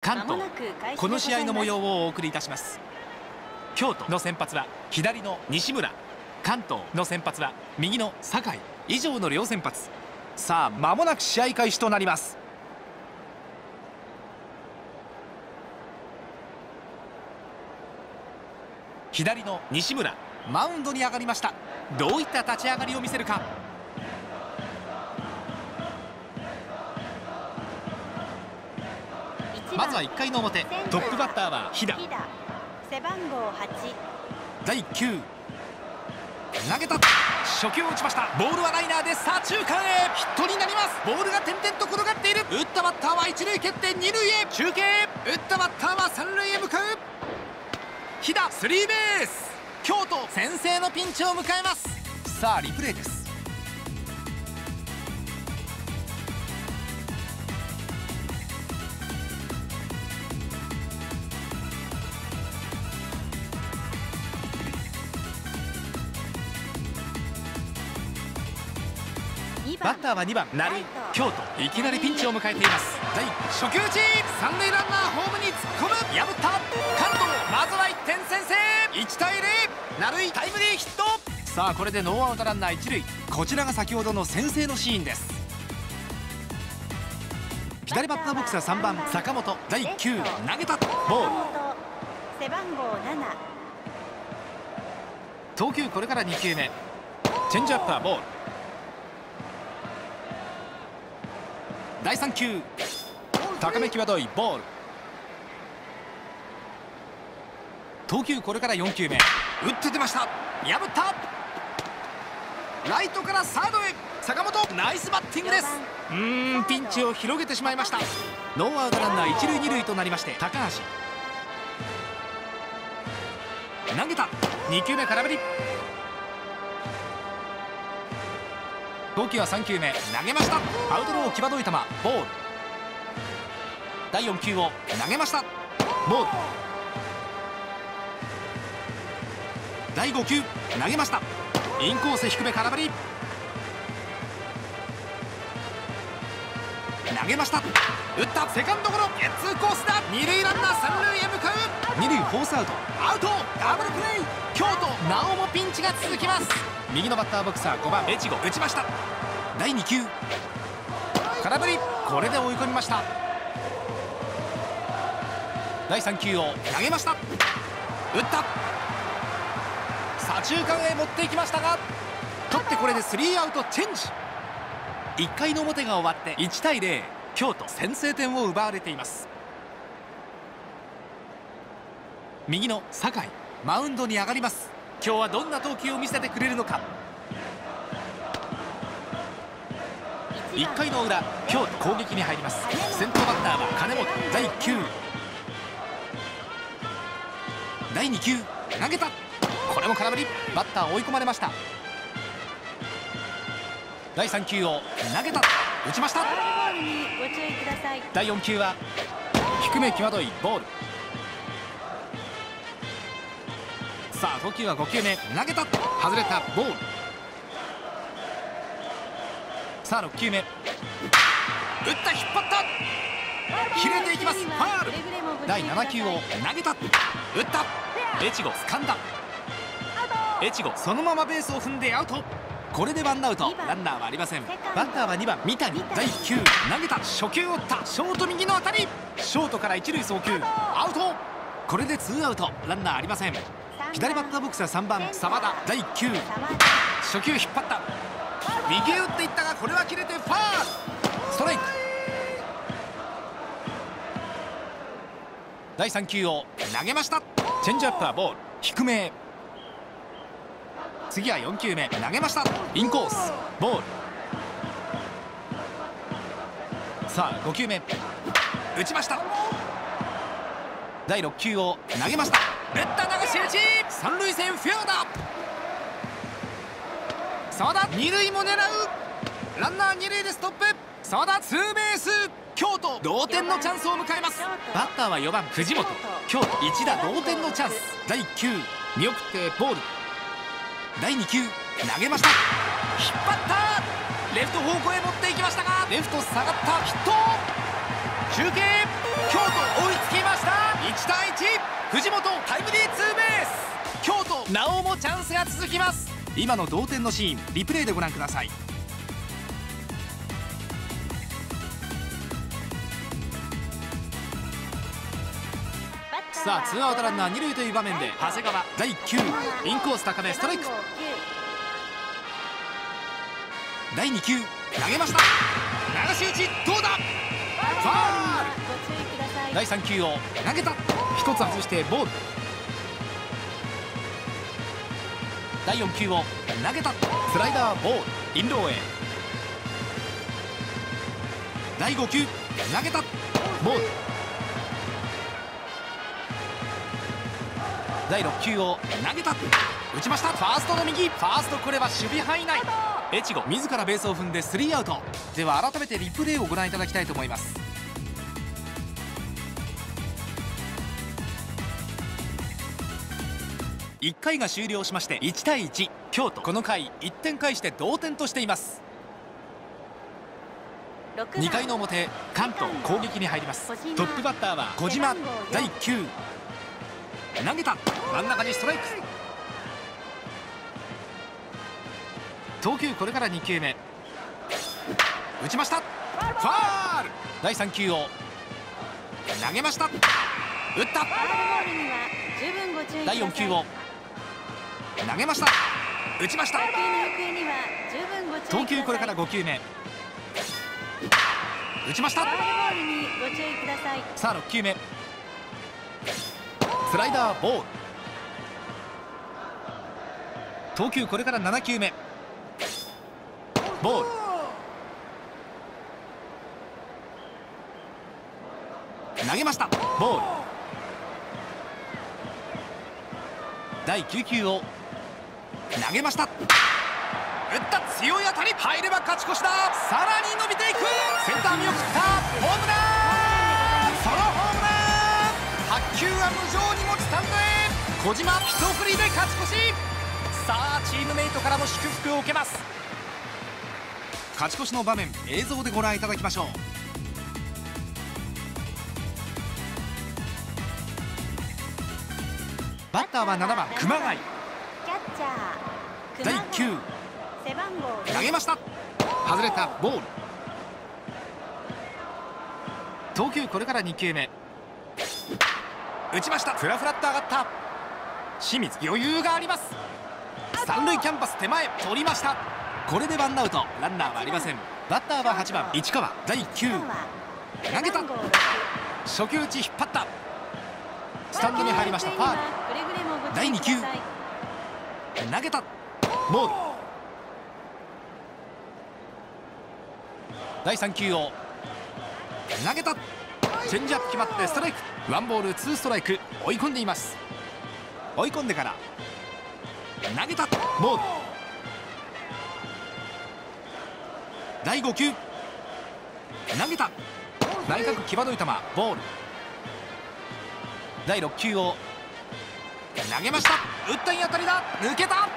関東、この試合の模様をお送りいたします。京都の先発は左の西村、関東の先発は右の酒井、以上の両先発。さあ間もなく試合開始となります。左の西村、マウンドに上がりました。どういった立ち上がりを見せるか。まずは1回の表、トップバッターは飛騨、 背番号8、 第1球投げた、初球を打ちました。ボールはライナーで左中間へヒットになります。ボールが点々と転がっている。打ったバッターは一塁蹴って二塁へ中継、打ったバッターは三塁へ向かう。飛騨スリーベース。京都先制のピンチを迎えます。さあリプレイです。バッターは2番成井、京都いきなりピンチを迎えています。第初球打ち、三塁ランナーホームに突っ込む、破った。関東まずは1点先制。1対0、成井タイムリーヒット。さあこれでノーアウトランナー1塁。こちらが先ほどの先制のシーンです。左バッターボックスは3番坂本、第1球投げた、ボール。 背番号7、 投球これから2球目、チェンジアップはボール。第3球高め際どいボール。投球これから4球目、打って出ました、破った。ライトからサードへ坂本、ナイスバッティングです。ピンチを広げてしまいました。ノーアウトランナー1塁2塁となりまして、高橋投げた、2球目空振り。投球は3球目投げました。アウトロー際どい球、ボール。第4球を投げました、ボール。第5球投げました、インコース低め空振り。投げました、打った、セカンドゴロ、ゲッツーコースだ。二塁ランナー三塁へ向かう。二塁フォースアウト、アウト、ダブルプレー。京都なおもピンチが続きます。右のバッターボックスは5番越後、打ちました。第2球空振り、これで追い込みました。第3球を投げました、打った、左中間へ持っていきましたが、取ってこれでスリーアウトチェンジ。1回の表が終わって1対0、京都先制点を奪われています。右の酒井マウンドに上がります。今日はどんな投球を見せてくれるのか。1回の裏、京都攻撃に入ります。先頭バッターは金本、第1球第2球投げた、これも空振り。バッター追い込まれました。第3球を投げた、打ちました。第4球は低め際どいボール。さあ投球は5球目投げた、外れた、ボール。さあ6球目打った、引っ張った、切れていきます、ファール。第7球を投げた、打った、越後掴んだ、越後そのままベースを踏んでアウト。これでワンアウト、ランナーはありません。バッターは2番三谷、第1球投げた、初球を打った、ショート右の当たり、ショートから一塁送球、アウト。これでツーアウト、ランナーありません。左バッターボックスは3番澤田、第1球初球引っ張った、右へ打っていったが、これは切れてファール、ストライク。第3球を投げました、チェンジアップはボール、低めへ。次は4球目投げました、インコースボール。さあ5球目打ちました。第6球を投げました、打った流し打ち、三塁線フェアだ。澤田二塁も狙う、ランナー二塁でストップ。澤田ツーベース、京都同点のチャンスを迎えます。バッターは4番藤本、京都一打同点のチャンス。第1球見送ってボール。第2球投げました、引っ張った、レフト方向へ持っていきましたが、レフト下がった、ヒット。中継、京都追いつ藤本タイムリーツーベース。京都なおもチャンスが続きます。今の同点のシーンリプレイでご覧ください。さあツーアウトランナー2塁という場面で長谷川第9インコース高めストライク。第2球投げました。流し打ちどうだ、ファール。第3球を投げた、1つ外してボール。第4球を投げた、スライダーボールインローへ。第5球投げた、ボール。第6球を投げた、打ちました。ファーストの右、ファーストこれは守備範囲内。越後自らベースを踏んでスリーアウト。では改めてリプレイをご覧いただきたいと思います。1回が終了しまして1対1、京都この回1点返して同点としています。2回の表、関東攻撃に入ります。トップバッターは小島第9投げた、真ん中にストライク。投球これから2球目、打ちました、ファール。第3球を投げました、打った。第4球を投げました、打ちました。投球これから5球目、打ちました。さあ6球目、スライダーボール。投球これから7球目、ボール。投げました、ボール。第9球を投げました、打った、強い当たり、入れば勝ち越しだ。さらに伸びていく、センター見送った、ホームラン、ソロホームラン。白球は無情にもスタンドへ。小島一振りで勝ち越し。さあチームメイトからも祝福を受けます。勝ち越しの場面映像でご覧いただきましょう。バッターは7番熊谷第9投げました、外れた、ボール。投球これから2球目、打ちました、ふらふらっと上がった。清水余裕があります。三塁キャンバス手前取りました。これでワンアウト、ランナーはありません。バッターは8番市川第9投げた、初球打ち引っ張った、スタンドに入りました、ファール。第2球投げた、ボール。第3球を投げた、チェンジアップ決まってストライク。ワンボールツーストライク、追い込んでいます。追い込んでから投げた、ボール。第5球投げた、内角際どい球、ボール。第6球を投げました、打ったいい当たりだ、抜けた。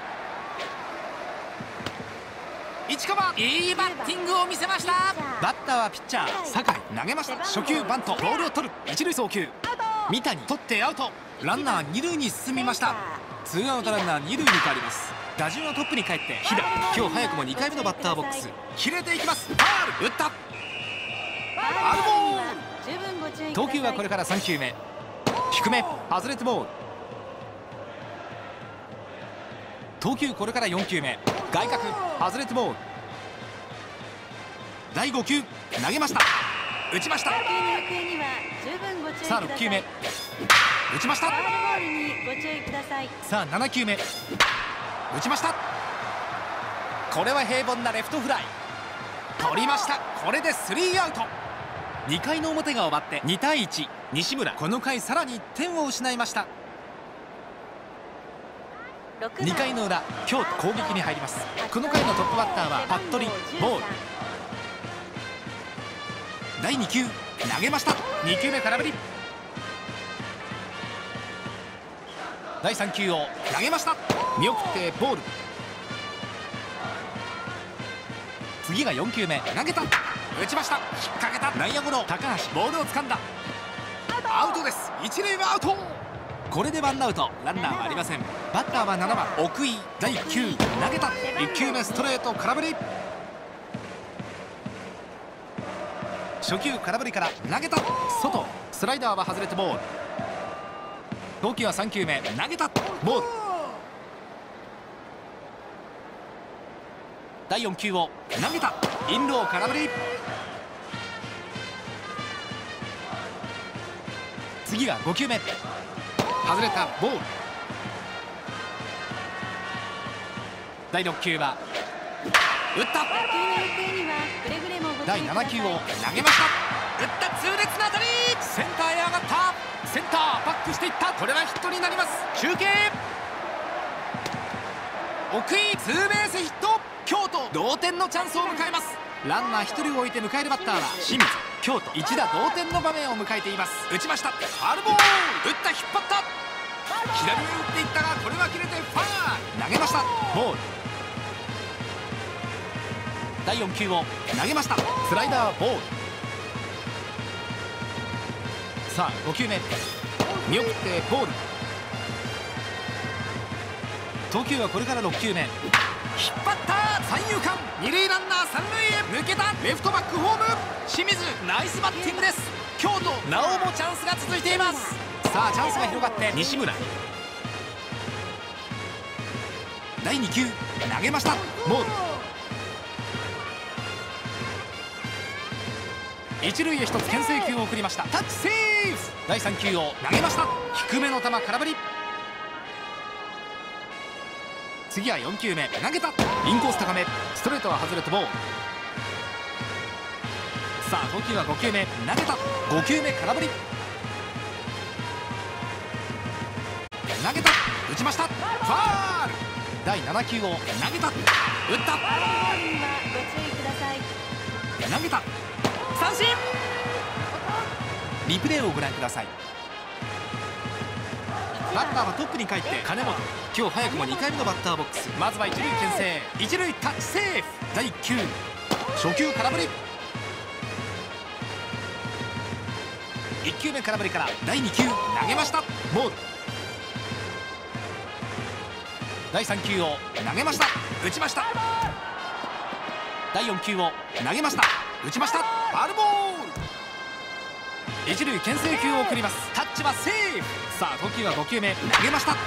市川いいバッティングを見せました。バッターはピッチャー酒井、投げました、初球バント、ボールを取る、一塁送球、三谷取ってアウト。ランナー二塁に進みました。ツーアウトランナー二塁に変わります。打順はトップに帰って飛騨、今日早くも2回目のバッターボックス、切れていきます、ファール、打った、ファウルボール。投球はこれから3球目、低め外れてボール。投球これから4球目、外角外れてボール。第5球投げました、打ちました。さあ6球目打ちました。さあ7球目打ちました。これは平凡なレフトフライ、取りました。これでスリーアウト。2回の表が終わって2対1、西村この回さらに1点を失いました。2回の裏、京都攻撃に入ります。この回のトップバッターは服部、ボール。第2球投げました、2球目空振り。第3球を投げました、見送ってボール。次が4球目投げた、打ちました、引っ掛けた、内野ゴロ、高橋ボールを掴んだ、アウトです。一塁はアウト。 これでワンアウト、ランナーはありません。バッターは7番奥井。第1球投げた。1球目ストレート空振り。初球空振りから投げた。外、スライダーは外れてボール。投球は3球目投げた。ボール。第4球を投げた。インロー空振り。次が5球目外れた。ボール。第6球は打った。第7球を投げました。打った。痛烈な当たり。センターへ上がった。センターバックしていった。これはヒットになります。中継奥井ツーベースヒット。京都同点のチャンスを迎えます。ランナー1人を置いて迎えるバッターは清水。京都一打同点の場面を迎えています。打ちました。ファウルボール。打った。引っ張った。左へ打っていったがこれは切れてファール。投げました。ボール。第4球を投げました。スライダーボール。さあ5球目見送ってボール。投球はこれから6球目。引っ張った。三遊間。二塁ランナー三塁へ抜けた。レフトバックホーム。清水ナイスバッティングです。京都なおもチャンスが続いています。さあチャンスが広がって西村。第2球投げました。ボール。一塁へ1つ牽制球を送りました。タッチセーフ。第3球を投げました。低めの球空振り。次は4球目投げた。インコース高め。ストレートは外れてボール。さあ投球は5球目投げた。5球目空振り。投げた。打ちました。ファール。第7球を投げた。打った。投げた。三振。リプレイをご覧ください。バッターはトップに帰って金本。今日早くも2回目のバッターボックス。まずは一塁牽制。一塁タッチセーフ。第1球初球空振り。1球目空振りから第2球投げました。ボール。第3球を投げました。打ちました。第4球を投げました。打ちました。ファウルボール。一塁牽制球を送ります。タッチはセーフ。さあ投球は5球目投げました。打った。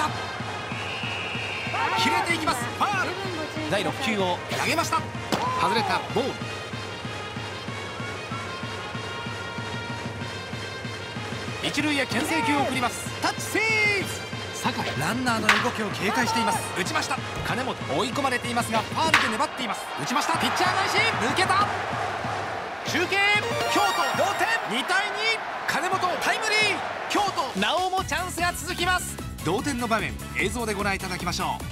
切れていきます。ファウル。第6球を投げました。外れた。ボール。一塁へ牽制球を送ります。タッチセーフ。酒井ランナーの動きを警戒しています。打ちました。金本追い込まれていますがファウルで粘っています。打ちました。ピッチャー返し抜けた。中継京都同点。2対2。金本タイムリー。京都なおもチャンスが続きます。同点の場面映像でご覧いただきましょう。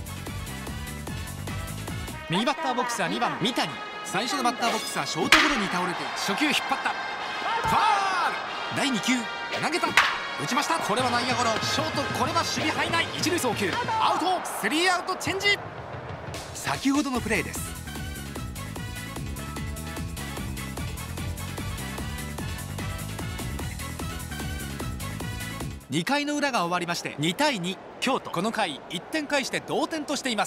右バッターボックスは2番三谷。最初のバッターボックスはショートゴロに倒れて初球引っ張った。ファール。第2球投げた。打ちました。これは内野ゴロ。ショートこれは守備範囲内。一塁送球アウト。スリーアウトチェンジ。先ほどのプレーです。2回の裏が終わりまして2対2。京都この回1点返して同点としています。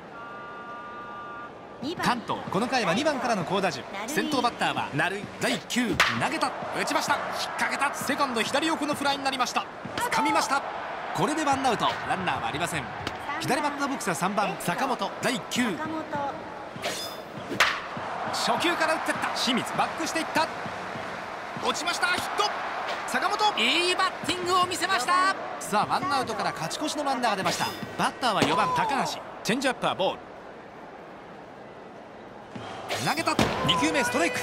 関東この回は2番からの好打順。先頭バッターは成井。第1球投げた。打ちました。引っ掛けた。セカンド左横のフライになりました。掴みました。これでワンアウト。ランナーはありません。左バッターボックスは3番坂本。第1球初球から打っていった。清水バックしていった。落ちました。ヒット。坂本いいバッティングを見せました。さあワンアウトから勝ち越しのランナーが出ました。バッターは4番高橋。チェンジアップはボール。投げた。2球目ストライク。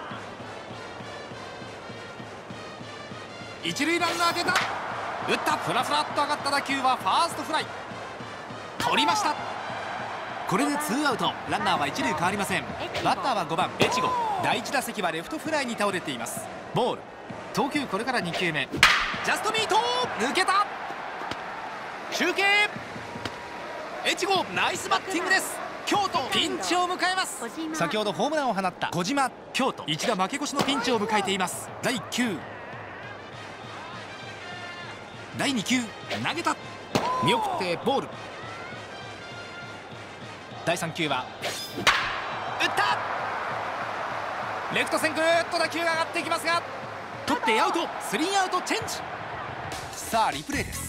一塁ランナー出た。打った。ふらふらっと上がった打球はファーストフライ。取りました。これでツーアウト。ランナーは一塁変わりません。バッターは5番越後。第1打席はレフトフライに倒れています。ボール。投球これから2球目。ジャストミート抜けた。中継越後ナイスバッティングです。京都ピンチを迎えます。先ほどホームランを放った小島。京都一打負け越しのピンチを迎えています。第1球第2球投げた、見送ってボール。第3球は打った、レフト線ぐーっと打球が上がっていきますが取ってアウト。スリーアウトチェンジ。さあリプレイです。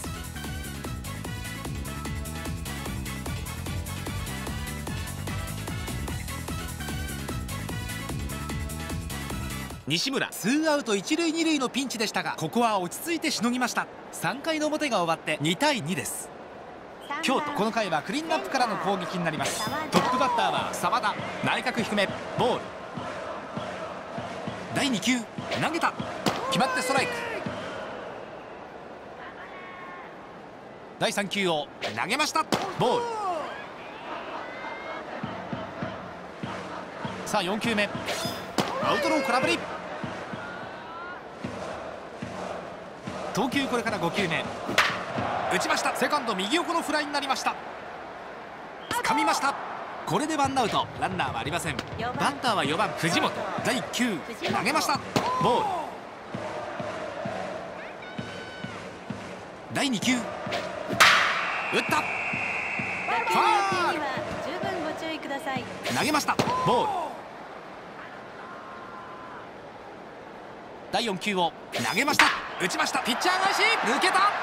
西村2アウト1塁2塁のピンチでしたが、ここは落ち着いてしのぎました。3回の表が終わって2対2です。京都、この回はクリーンアップからの攻撃になります。トップバッターは澤田。内角低めボール。第2球投げた、決まってストライク。第3球を投げました、ボール。さあ4球目、アウトロー空振り。投球これから5球目、打ちました。セカンド右横のフライになりました。掴みました。これでワンアウト、ランナーはありません。バッターは4番藤本。第1球投げました、ボール。第2球打った、ファール。 十分ご注意ください。 投げました、ボール。第4球を投げました、打ちました。ピッチャー返し抜けた。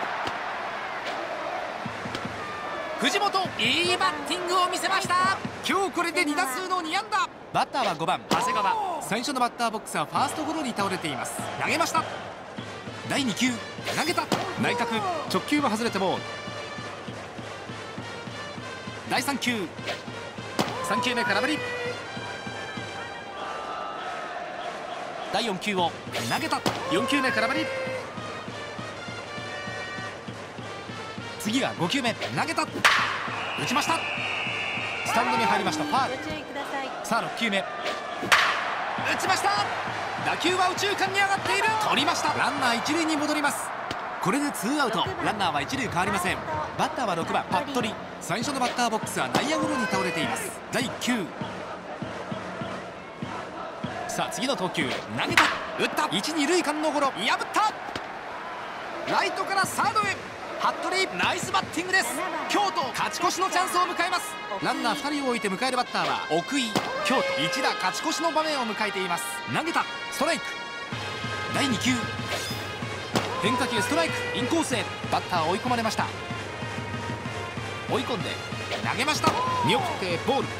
藤本いいバッティングを見せました。今日これで2打数の2安打。バッターは5番長谷川。最初のバッターボックスはファーストゴロに倒れています。投げました。第2球投げた、内角直球は外れてボール。第3球3球目空振り。第4球を投げた、4球目空振り。次は5球目投げた、打ちました。スタンドに入りました、ファール。さあ6球目打ちました。打球は右中間に上がっている。取りました。ランナー1塁に戻ります。これで2アウト、ランナーは1塁変わりません。バッターは6番服部。最初のバッターボックスは内野ゴロに倒れています。第1球、さあ次の投球投げた、打った。1、2塁間のゴロ破った。ライトからサードへ、服部ナイスバッティングです。京都勝ち越しのチャンスを迎えます。ランナー2人を置いて迎えるバッターは奥井。京都一打勝ち越しの場面を迎えています。投げた、ストライク。第2球変化球ストライク、インコースへ。バッター追い込まれました。追い込んで投げました、見送ってボール。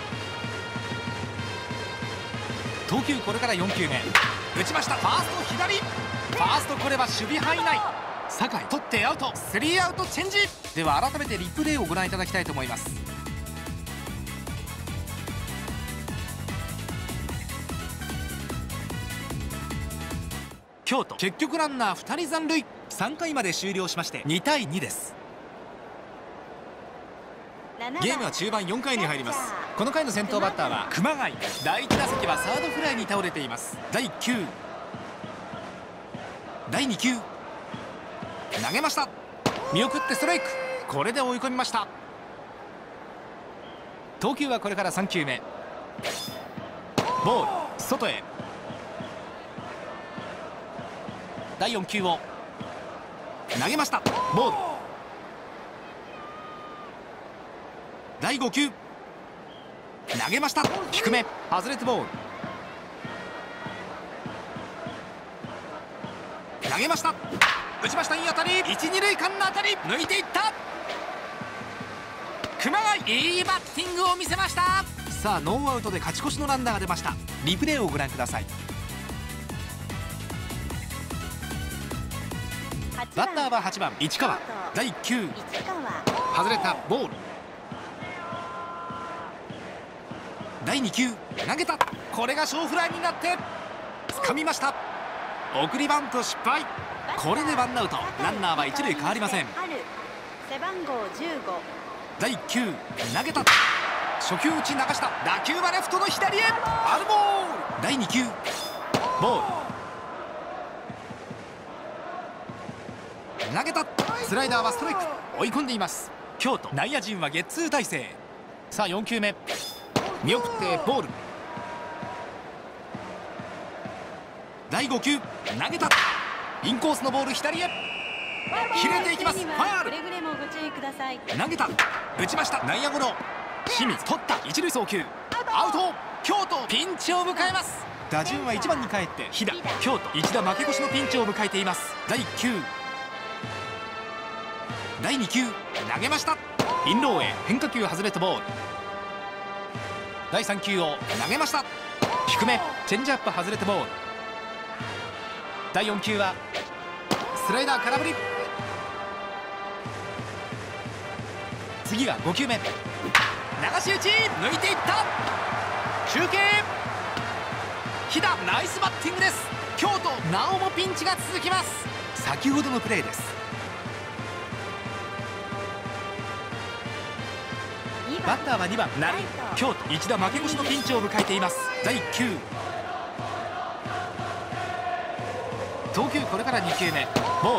投球これから4球目打ちました。ファースト左、ファーストこれは守備範囲内。酒井取ってアウト、スリーアウトチェンジ。では改めてリプレイをご覧いただきたいと思います。京都結局ランナー2人残塁。3回まで終了しまして2対2です。ゲームは中盤4回に入ります。この回の先頭バッターは熊谷。第1打席はサードフライに倒れています。第1球第2球投げました、見送ってストライク。これで追い込みました。投球はこれから3球目ボール、外へ。第4球を投げました、ボール。第5球投げました、低め外れてボール。投げました、打ちました、いい当たり。1、2塁間の当たり抜いていった。熊谷いいバッティングを見せました。さあノーアウトで勝ち越しのランナーが出ました。リプレイをご覧ください。バッターは8番市川。第1球外れたボール。第2球投げた、これが小フライになって掴みました。送りバント失敗。これでワンアウト、ランナーは1塁変わりません。 背番号15。 第1球投げた、初球打ち流した。打球はレフトの左へ、ファウルボール。第2球ボール投げた、スライダーはストライク。追い込んでいます。京都内野陣はゲッツー体制。さあ4球目見送ってボール。第5球投げた、インコースのボール左へ。 切れていきます。ファール。 くれぐれもご注意ください。 投げた、打ちました。内野ゴロ。清水取った、一塁送球アウト。京都ピンチを迎えます。打順は1番に帰って飛騨。京都一打負け越しのピンチを迎えています。第1球、第2球、投げました。インローへ変化球外れとボール。第3球を投げました。低めチェンジアップ外れてボール。第4球はスライダー空振り。次は5球目、流し打ち抜いていった。中継、飛騨ナイスバッティングです。京都なおもピンチが続きます。先ほどのプレーです。バッターは2番成井。京都一打負け越しのピンチを迎えています。第1球、投球これから2球目、ボール。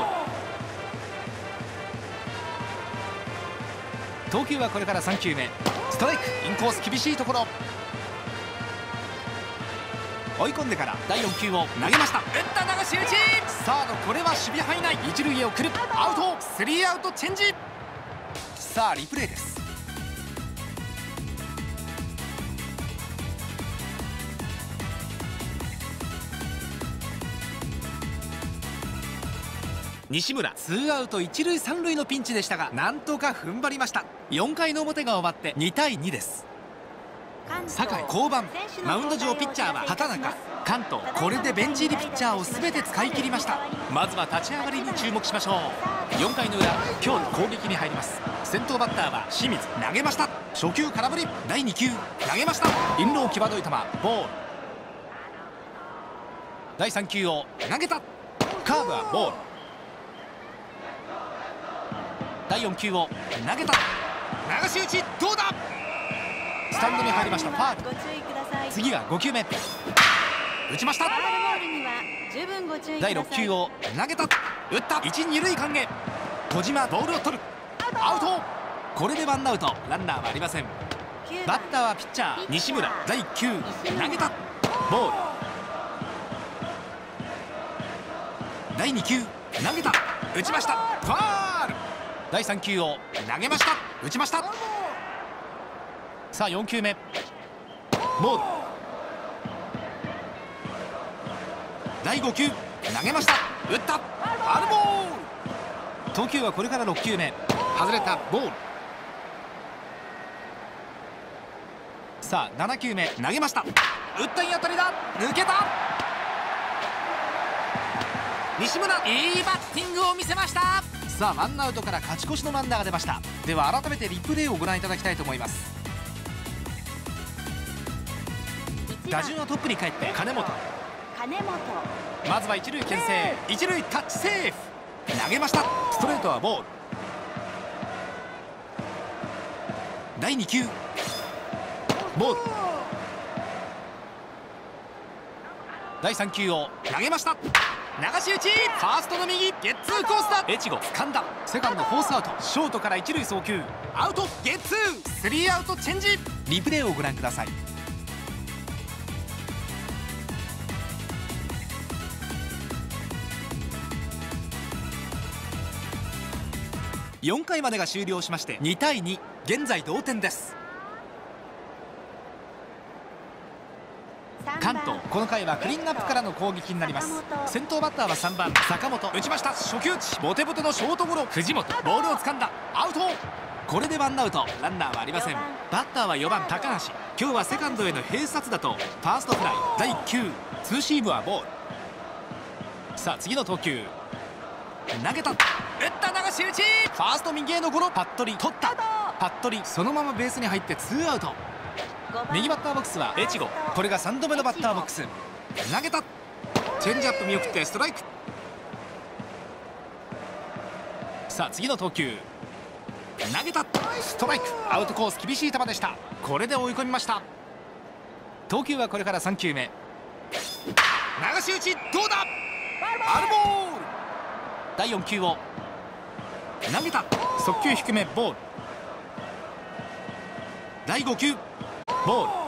投球はこれから3球目、ストライク。インコース厳しいところ、追い込んでから第4球を投げました。打った流し打ち。サードこれは守備範囲内。一塁へ送る、アウト。スリーアウトチェンジ。さあリプレイです。西村ツーアウト一塁三塁のピンチでしたが、なんとか踏ん張りました。4回の表が終わって2対2です。酒井降板。マウンド上ピッチャーは畑中。関東これでベンチ入りピッチャーを全て使い切りました。まずは立ち上がりに注目しましょう。4回の裏、今日の攻撃に入ります。先頭バッターは清水。投げました。初球空振り。第2球投げました。インロー際どい球、ボール。第3球を投げた。カーブはボール。第4球を投げた。流し打ちどうだ。スタンドに入りました。ファール。次が5球目、打ちました。第6球を投げた。打った。1、2塁間へ。小島ボールを取る、アウト。これでワンアウト、ランナーはありません。バッターはピッチャー西村。第1球投げた、ボール。第2球投げた、打ちました。ファール。第3球を投げました。打ちました。さあ4球目、ボール。第5球投げました。打った。ファウルボール。投球はこれから6球目、外れた、ボール。さあ7球目投げました。打った。いい当たりだ、抜けた。西村いいバッティングを見せました。さあワンアウトから勝ち越しのランナーが出ました。では改めてリプレイをご覧いただきたいと思います。打順はトップに帰って金本。まずは一塁牽制、一塁タッチセーフ。投げました。ストレートはボール。第2球ボール。第3球を投げました。流し打ち、ファーストの右、ゲッツーコースだ。越後掴んだ。セカンドフォースアウト。ショートから一塁送球、アウト。ゲッツー、スリーアウトチェンジ。リプレイをご覧ください。4回までが終了しまして2対2、現在同点です。関東この回はクリーンアップからの攻撃になります。先頭バッターは3番坂本。打ちました。初球打ち、ボテボテのショートゴロ。藤本ボールを掴んだ、アウト。これでワンアウト、ランナーはありません。バッターは4番高橋。今日はセカンドへの併殺打とファーストフライ。第1球ツーシームはボール。さあ次の投球、投げた、打った。流し打ち、ファースト右へのゴロ。パットリ取った。パットリそのままベースに入ってツーアウト。右バッターボックスは越後。これが3度目のバッターボックス。投げた。チェンジアップ見送ってストライク。さあ次の投球、投げた。ストライク。アウトコース厳しい球でした。これで追い込みました。投球はこれから3球目、流し打ちどうだ。ファウルボール。第4球を投げた。速球低め、ボール。第5球ボール。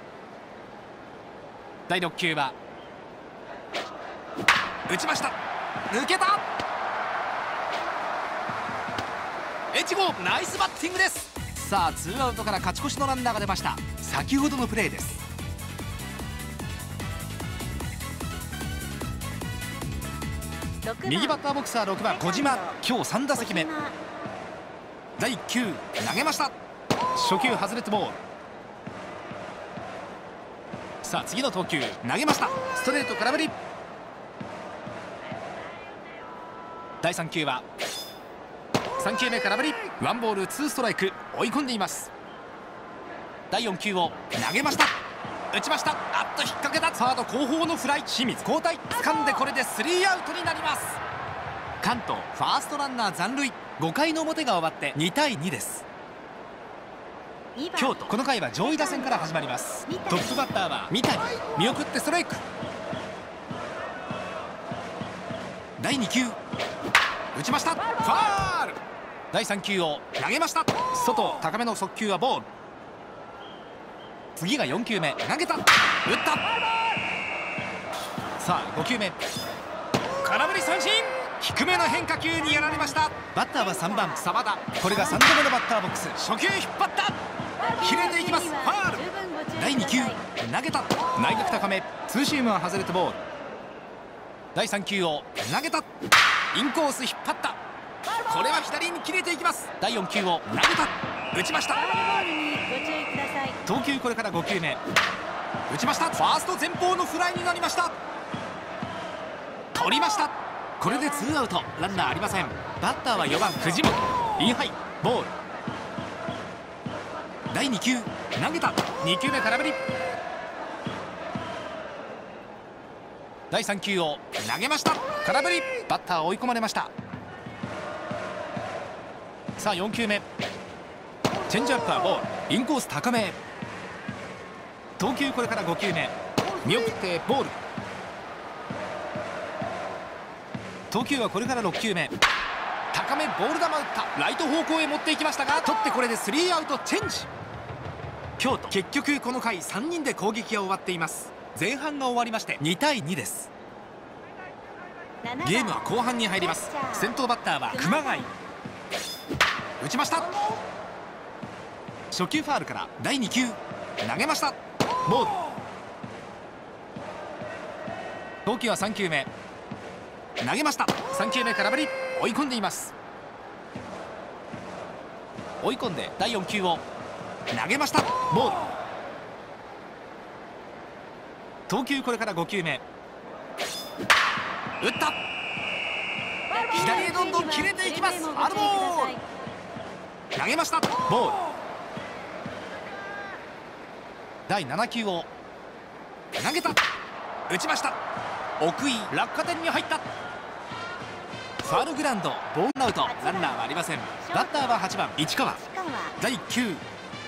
第6球は打ちました。 抜けた。越後ナイスバッティングです。さあツーアウトから勝ち越しのランナーが出ました。先ほどのプレーです。右バッターボクサー6番小島、今日3打席目。第1球投げました。初球外れてボール。さあ次の投球投げました。ストレート空振り。第3球は3球目空振り。ワンボールツーストライク、追い込んでいます。第4球を投げました。打ちました。あっと引っ掛けた。サード後方のフライ。清水交代。掴んでこれでスリーアウトになります。関東ファーストランナー残塁。5回の表が終わって2対2です。京都この回は上位打線から始まります。トップバッターは三谷。見送ってストライク。第2球打ちました。ファール。第3球を投げました。外高めの速球はボール。次が4球目投げた。打った。さあ5球目空振り三振。低めの変化球にやられました。バッターは3番澤田。これが3度目のバッターボックス。初球引っ張った。切れていきます。ファール。第2球投げた。内角高めツーシームは外れてボール。第3球を投げた。インコース引っ張った。これは左に切れていきます。第4球を投げた。打ちました。投球これから5球目打ちました。ファースト前方のフライになりました。取りました。これでツーアウト、ランナーありません。バッターは4番藤本。インハイボール。第2球投げた。2球目空振り。第3球を投げました。空振り。バッター追い込まれました。さあ4球目チェンジアップはボール。インコース高め。投球これから5球目見送ってボール。投球はこれから6球目高めボール球打った。ライト方向へ持っていきましたが取って、これでスリーアウトチェンジ。京都結局この回3人で攻撃が終わっています。前半が終わりまして2対2です。ゲームは後半に入ります。先頭バッターは熊谷。打ちました。初球ファールから第2球投げました。ボール。投球は3球目投げました。3球目空振り。追い込んでいます。追い込んで第4球を投げました。ボール。投球これから5球目打った。左へどんどん切れていきます。ファウルボール。投げました。ボール。第7球を投げた。打ちました。奥井落下点に入った。ファウルグラウンドボールアウト、ランナーはありません。バッターは8番市川。第1球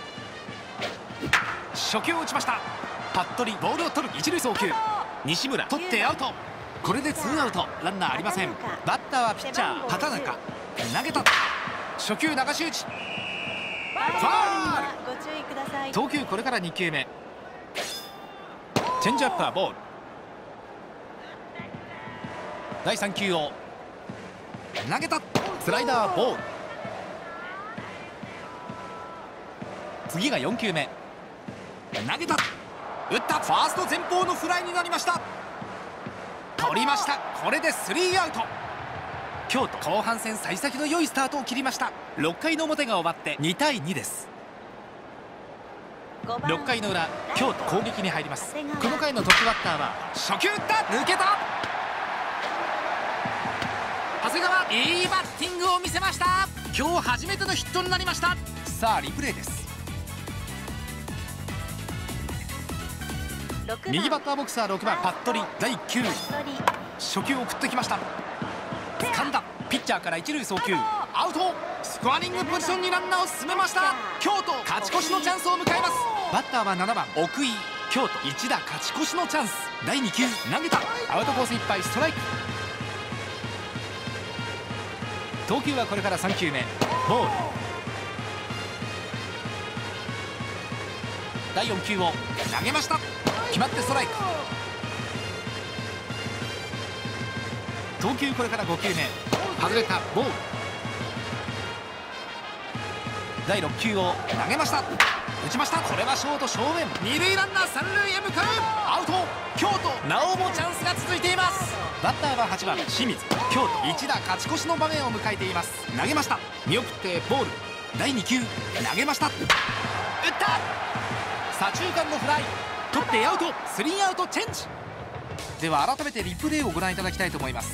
初球を打ちました。服部ボールを取る。一塁送球。西村取ってアウト。これでツーアウト、ランナーありません。バッターはピッチャー畑中。投げた。初球流し打ち。ファウル。投球これから2球目チェンジアップはボール。第3球を投げた。スライダーボール。次が4球目投げた。打った。ファースト前方のフライになりました。取りました。これでスリーアウト。京都後半戦幸先の良いスタートを切りました。6回の表が終わって2対2です。6回の裏京都攻撃に入ります。この回のトップバッターは初球打った。抜けた。長谷川いいバッティングを見せました。今日初めてのヒットになりました。さあリプレイです。右バッターボクサー6番服部。第1球初球を送ってきました。掴んだ。ピッチャーから一塁送球アウト。スコアリングポジションにランナーを進めました。京都勝ち越しのチャンスを迎えます。バッターは7番奥井。京都一打勝ち越しのチャンス。第2球投げた。アウトコースいっぱいストライク。投球はこれから3球目ボール。第4球を投げました。決まってストライク。 投球これから5球目、外れた。ボール。第6球を投げました。打ちました。これはショート正面、二塁ランナー三塁へ向かう。アウト。京都なおもチャンスが続いています。バッターは8番清水。京都一打勝ち越しの場面を迎えています。投げました。見送ってボール。第2球投げました。打った。左中間のフライ。取ってアウト。スリーアウトチェンジ。では改めてリプレイをご覧いただきたいと思います。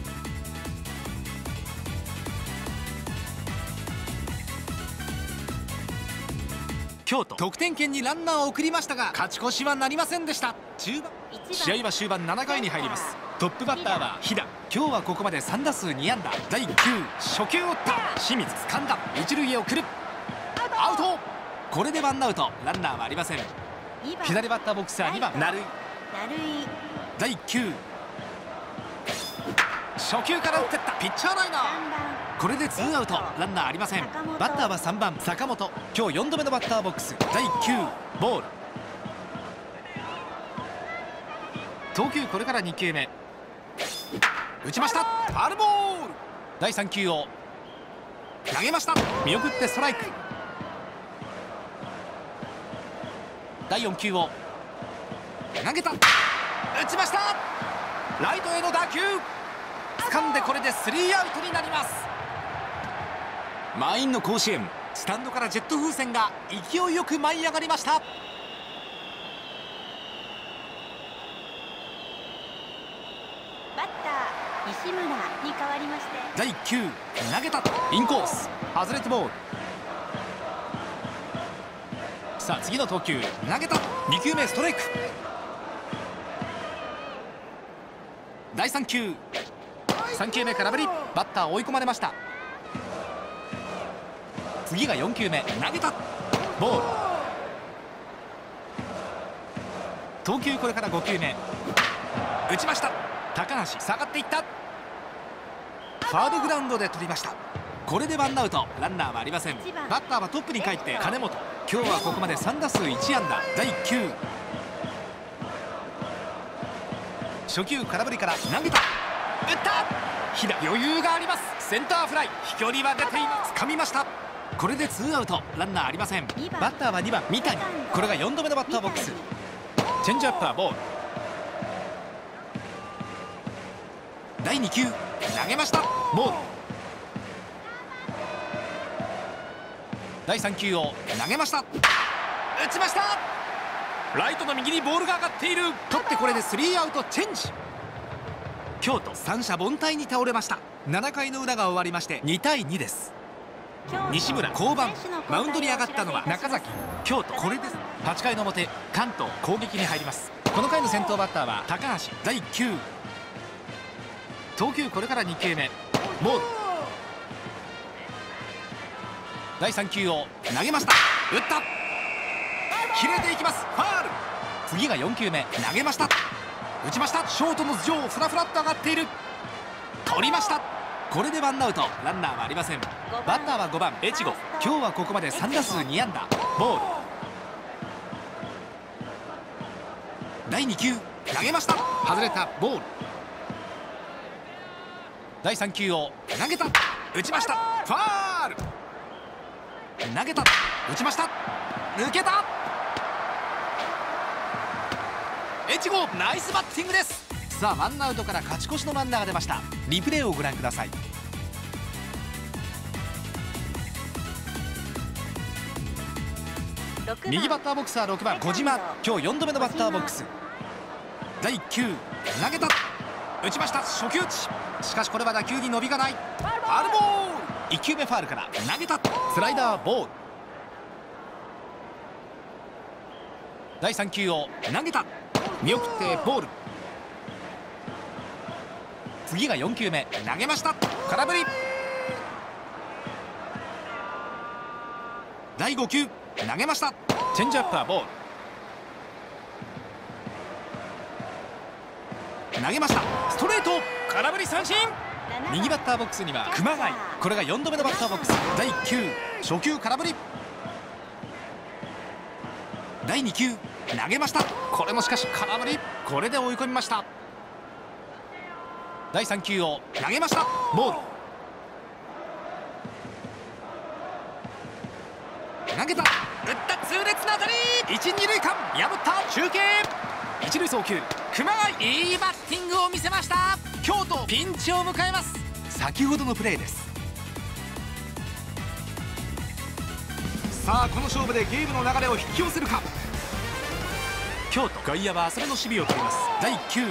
京都得点圏にランナーを送りましたが勝ち越しはなりませんでした。試合は終盤7回に入ります。トップバッターは飛騨。今日はここまで3打数2安打。第1球初球を打った。清水掴んだ。一塁へ送る。アウト。これでワンアウト。ランナーはありません。左バッターボックスは2番成井。第1球初球から打ってった。ピッチャーライナー。これでツーアウト。ランナーありません。バッターは3番坂本。今日4度目のバッターボックス。第1球ボール。投球これから2球目、打ちました。ファウルボール。第3球を投げました。見送ってストライク。第4球を投げた。打ちました。ライトへの打球掴んで、これでスリーアウトになります。満員の甲子園、スタンドからジェット風船が勢いよく舞い上がりました。 バッター西村に代わりまして第1球投げた。インコース外れてボール。さあ次の投球投げた。2球目ストライク。第3球3球目空振り。バッター追い込まれました。次が4球目投げた。ボール。投球これから5球目、打ちました。高橋下がっていった。ファウルグラウンドで取りました。これでワンアウト。ランナーはありません。バッターはトップに帰って金本。今日はここまで3打数1安打。第1球初球空振りから投げた。打った。飛騨余裕があります。センターフライ。飛距離は出ています。掴みました。これでツーアウト。ランナーありません。バッターは2番三谷。これが4度目のバッターボックス。チェンジアップはボール。第2球投げました。ボール。第3球を投げました。打ちました。ライトの右にボールが上がっている。取ってこれでスリーアウトチェンジ。京都三者凡退に倒れました。7回の裏が終わりまして2対2です。西村降板。マウンドに上がったのは中崎。京都これです。8回の表関東攻撃に入ります。この回の先頭バッターは高橋。第1球投球これから2球目ボール。第3球を投げました。打った。切れていきます。ファウル。次が4球目投げました。打ちました。ショートの頭上をフラフラっと上がっている。取りました。これでワンアウト。ランナーはありません。バッターは5番越後。今日はここまで3打数2安打。ボール。第2球投げました。外れた。ボール。第3球を投げた。打ちました。ファウル。投げた。打ちました。抜けた。越後ナイスバッティングです。さあワンアウトから勝ち越しのランナーが出ました。リプレイをご覧ください。右バッターボックスは6番小島。今日4度目のバッターボックス。第1球投げた。打ちました。初球打ち。しかしこれは打球に伸びがない。ファウルボール。1球目ファウルから投げた。スライダーボール。第3球を投げた。見送ってボール。次が4球目投げました。空振り。第5球投げました。チェンジアップはボール。投げました。ストレート。空振り三振。右バッターボックスには熊谷。これが4度目のバッターボックス。第1球初球空振り。第2球投げました。これもしかし空振り。これで追い込みました。 第3球を投げました。ボール。投げた、打った、痛烈な当たり、1、2塁間破った。中継、一塁送球、熊谷、いいバッティングを見せました。京都ピンチを迎えます。先ほどのプレーです。さあこの勝負でゲームの流れを引き寄せるか。京都、外野は浅めの守備を取ります。第1球、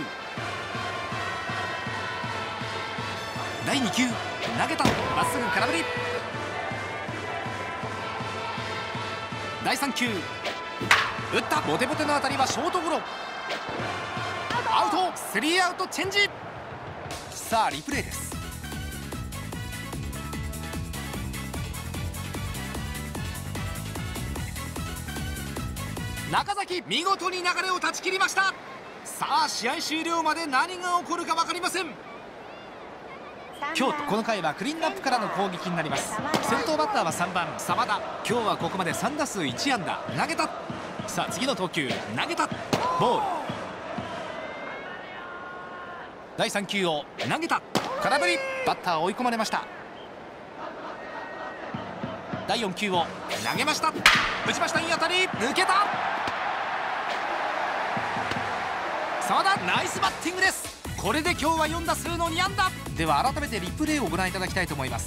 第2球、投げた、まっすぐ空振り。第3球、打った、ボテボテの当たりはショートゴロ。アウト、スリーアウトチェンジ。さあリプレイです。中崎、見事に流れを断ち切りました。さあ試合終了まで何が起こるか分かりません。京都、この回はクリーンナップからの攻撃になります。先頭バッターは3番澤田。今日はここまで3打数1安打。投げた。さあ次の投球、投げた、ボール。第3球を投げた、空振り。バッター追い込まれました。第4球を投げました。打ちました。いい当たり、抜けた。澤田、ナイスバッティングです。これで今日は4打数の2安打。では改めてリプレイをご覧いただきたいと思います。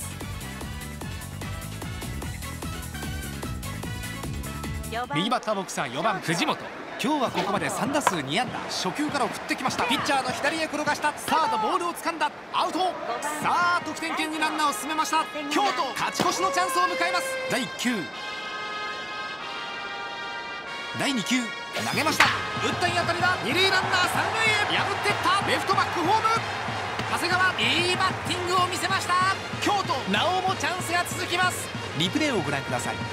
右バッターボックスは4番藤本。今日はここまで3打数2安打。初球から送ってきました。ピッチャーの左へ転がした。サード、ボールを掴んだ、アウト。さあ得点圏にランナーを進めました。京都、勝ち越しのチャンスを迎えます。第1球、第2球、投げました。打ったいい当たりは二塁ランナー三塁へ破っていった。レフトバックホーム。長谷川、いいバッティングを見せました。京都、なおもチャンスが続きます。リプレイをご覧ください。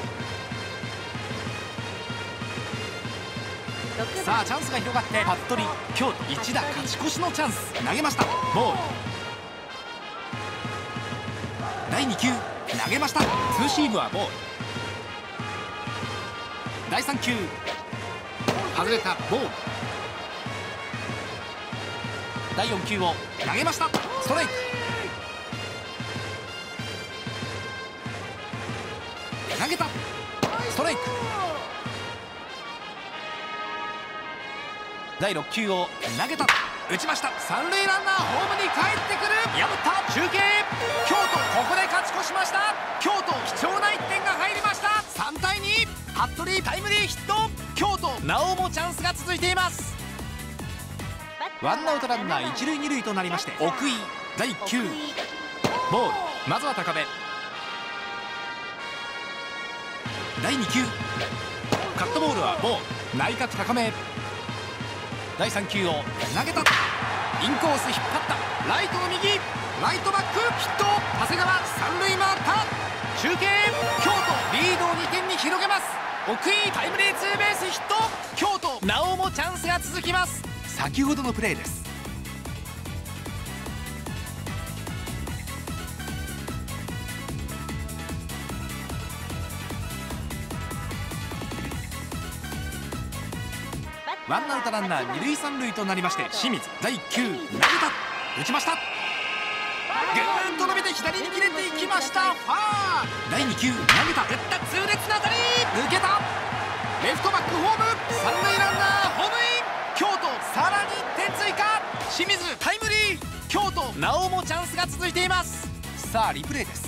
さあチャンスが広がって服部、京都一打勝ち越しのチャンス。投げました。ボール。第2球、投げました。ツーシームはボール。第3球、外れた、ボール。第4球を投げました。ストライク。投げた、ストライク。第6球を投げた、打ちました。三塁ランナーホームに帰ってくる。破った。中継、京都ここで勝ち越しました。京都貴重な1点が入りました。3対2。服部タイムリーヒット。京都なおもチャンスが続いています。ワンアウトランナー一塁二塁となりまして奥井。第1球、ボール。まずは高め。第2球、カットボールはボール。内角高め。第3球を投げた。インコース引っ張った。ライトの右、ライトバックヒット。長谷川三塁回った。中継、京都リードを2点に広げます。奥井タイムリーツーベースヒット。京都なおもチャンスが続きます。先ほどのプレーです。ワンアウトランナー二塁三塁となりまして清水。第1球、投げた、打ちました。ぐーんと伸びて左に切れていきました。ファール。第2球、投げた、打った、痛烈な当たり、抜けた。レフトバックホーム。三塁ランナーホームイン。京都さらに1点追加。清水タイムリー。京都なおもチャンスが続いています。さあリプレイです。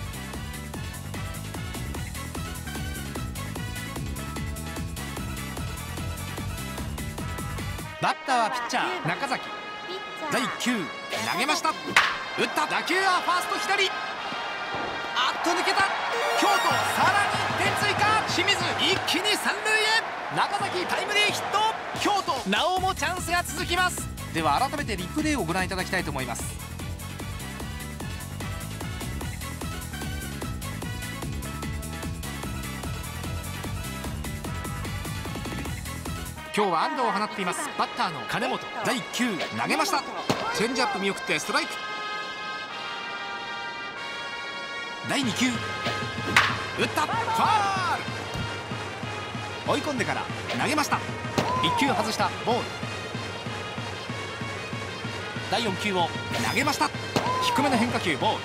バッターはピッチャー中崎。第1球、投げました。打った。打球はファースト左。あっと抜けた。京都さらに1点追加。清水一気に三塁へ。中崎タイムリーヒット。京都なおもチャンスが続きます。では改めてリプレイをご覧いただきたいと思います。今日は安打を放っています。バッターの金本。第1球、投げました。チェンジアップ見送ってストライク。第2球、打った。ファール。追い込んでから投げました。1球外した。ボール。 第4球を投げました。低めの変化球ボール。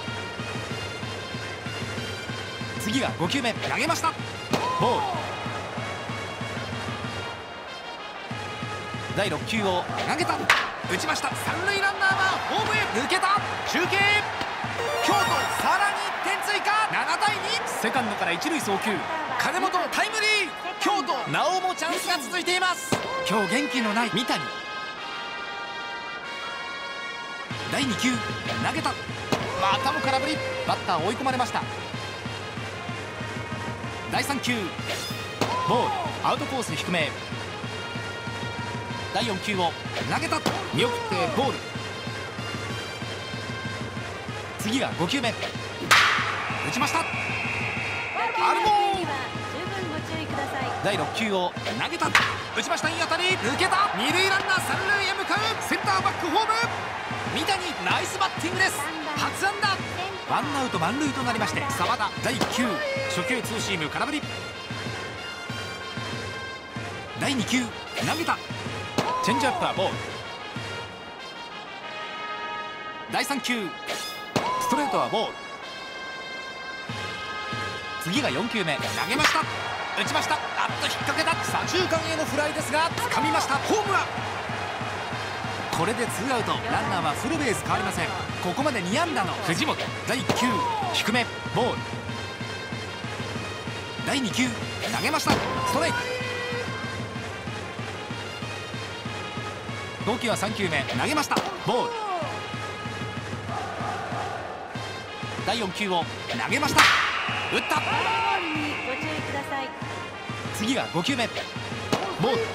次が5球目投げました。ボール。第6球を投げた。打ちました。三塁ランナーはホームへ抜けた。中継。京都さらに1点追加。7対2。セカンドから一塁送球。金本のタイムリー。京都なおもチャンスが続いています。今日元気のない三谷。第2球投げた。またも空振り。バッター追い込まれました。第3球ボール。アウトコース低め。第4球を投げた。見送ってボール。次が5球目打ちました。アルボー。第6球を投げた。打ちました。いい当たり。抜けた。二塁ランナー三塁へ向かう。センターバックホーム。三谷ナイスバッティングです。初安打。ワンアウト満塁となりまして澤田。第1球初球ツーシーム空振り。第2球投げた。チェンジアップはボール。第3球ストレートはボール。次が4球目投げました。打ちました。あっと引っ掛けた。左中間へのフライですが掴みました。ホームラン。これでツーアウト。ランナーはフルベース変わりません。ここまで2安打の藤本。第1球低めボール。第2球投げました。ストライク。投球は3球目投げました。ボール。第4球を投げました。打った。次が5球目ボール。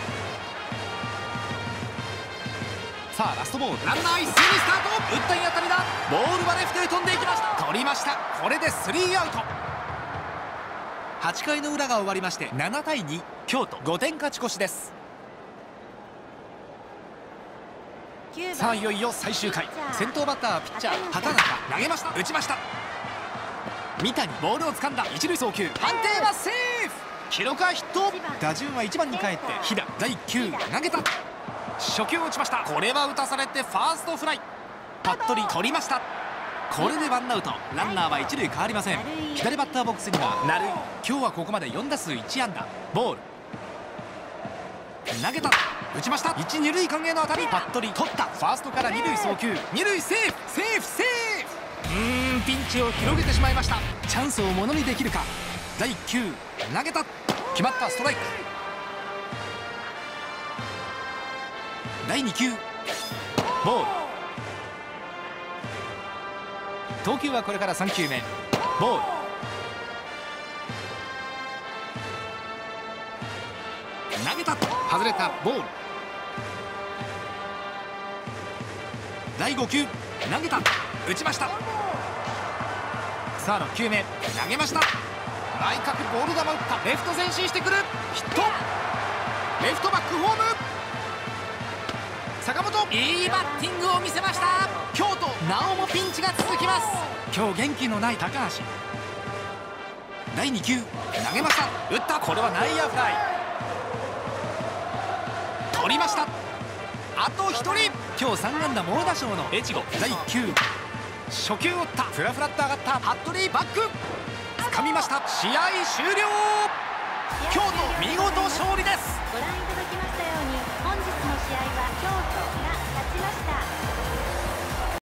さあラストボール。ランナー一斉にスタート。打ったいい当たりだ。ボールはレフトへ飛んでいきました。取りました。これで3アウト。8回の裏が終わりまして7対2。京都5点勝ち越しです。さあいよいよ最終回。先頭バッターはピッチャー畑中。投げました。打ちました。三谷ボールを掴んだ。一塁送球。判定はセーフ。記録はヒット。打順は1番に帰って飛騨。第1球投げた。初球を打ちました。これは打たされてファーストフライ。服部取りました。これでワンアウト。ランナーは一塁変わりません。左バッターボックスには成井。今日はここまで4打数1安打。ボール投げた。打ちました。1、2塁間への当たり。服部取った。ファーストから2塁送球。2塁セーフセーフセーフ。ピンチを広げてしまいました。チャンスをものにできるか。第1球投げた。決まった。ストライク。第2球ボール。投球はこれから3球目ボール。投げた。外れた。ボール。第5球投げた。打ちました。さあ6球目投げました。内角ボール球打った。レフト前進してくる。ヒット。レフトバックホーム。坂本いいバッティングを見せました。京都なおもピンチが続きます。今日元気のない高橋。第2球投げました。打った。これは内野フライ。取りました。あと1人。今日3安打猛打賞の越後。第1球初球打った。フラフラっと上がった服部バック。掴みました。試合終了。京都見事勝利です。 ご覧いただきましたように本日の試合は京都